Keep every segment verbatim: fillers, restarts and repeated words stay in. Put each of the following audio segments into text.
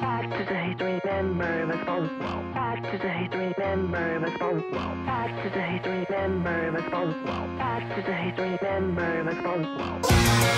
Back to the history, remember the sponsor. Back to the history, remember the sponsor. Back to the history, remember the sponsor. Back to the history, remember the sponsor.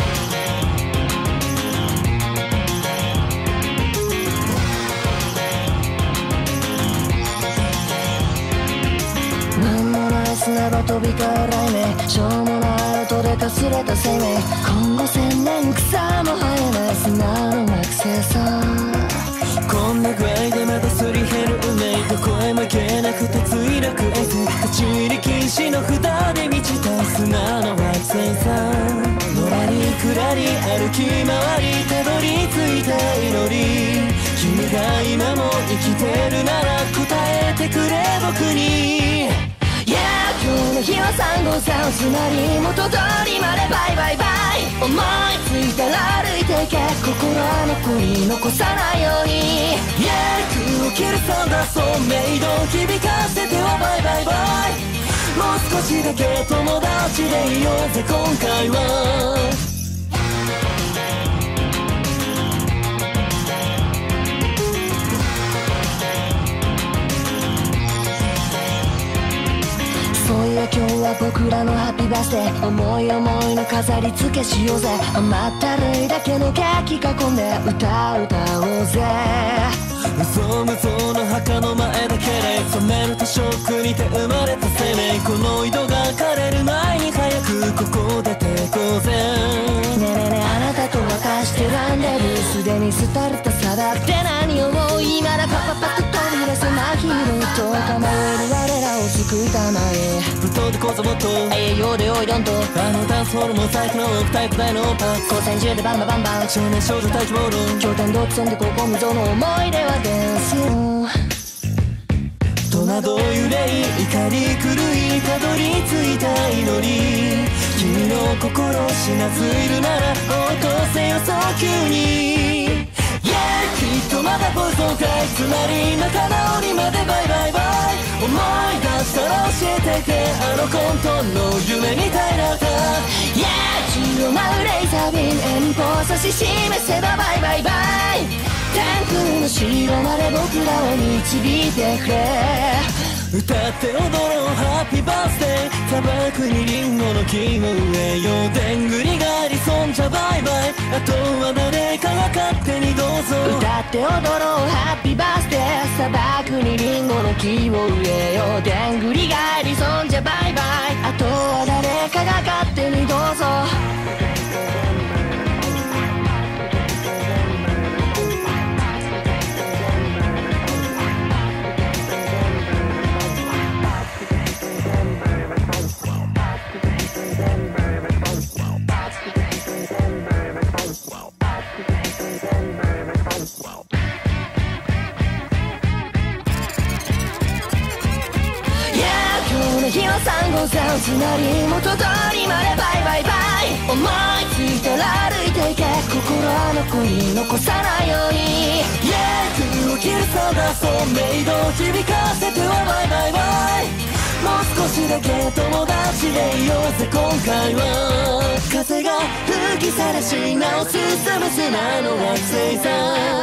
砂場飛び交う雷鳴しょうもない音でかすれた生命今後千年草も生えない砂の惑星さこんな具合でまたすり減る運命どこへも行けなくて墜落衛星立ち入り禁止の札で満ちた砂の惑星さのらりくらり歩き回りたどり着いた祈り君が今も生きてるなら答えてくれ僕に今日の日はさんごうさんつまり元通りまでバイバイバイ思いついたら歩いてけ心は残り残さないように Yeah 空を切るサンダーソンメイド響かせてはバイバイバイもう少しだけ友達でいようぜ今回はそういや今日は僕らのハッピーバースデー思い思いの飾り付けしようぜ甘ったるいだけのケーキ囲んで歌歌おうぜ嘘無造の墓の前だけで染めるとショックにて生まれた生命この井戸が枯れる前に早くここ出てこうぜねえねえねえあなたと渡してランデブーすでに廃れた差だって何をもう今だパパパッと飛び出せなヒーローと構える我らを救うたまえぶっ飛んでこそもっと栄養でおいどんとあのダンスホルモン最高のオフタイプ大のパー光線銃でバンバンバンバン少年少女待機モード経典独尊でここ無造の思い出は伝説戸惑い憂い怒り狂いたどり着いた祈り君の心死なずいるなら落とせよ早急に Yeah きっとまだポイズンかいつまり仲直りまでバイバイバイ思い出したら教えてけあの混沌の夢みたいだった Yeah 血を舞うレーザービーム遠方指し示せばバイバイバイ天空の城まで僕らを導いてくれ歌って踊ろうハッピーバースデー砂漠にリンゴの木を植えようでんぐり返りそんじゃバイバイあとは誰かが勝手にどうぞ歌って踊ろうハッピーバースデー砂漠にリンゴの木を植えようでんぐり返りそんじゃバイバイあとは誰かが勝手にどうぞさんごうさんつまり元通りまでバイバイバイ思いついたら歩いていけ心は残り残さないように Yeah 空を切るサンダーソンメイド響かせてはバイバイバイもう少しだけ友達でいようぜ今回は風が吹きさらしなお進む砂の惑星さ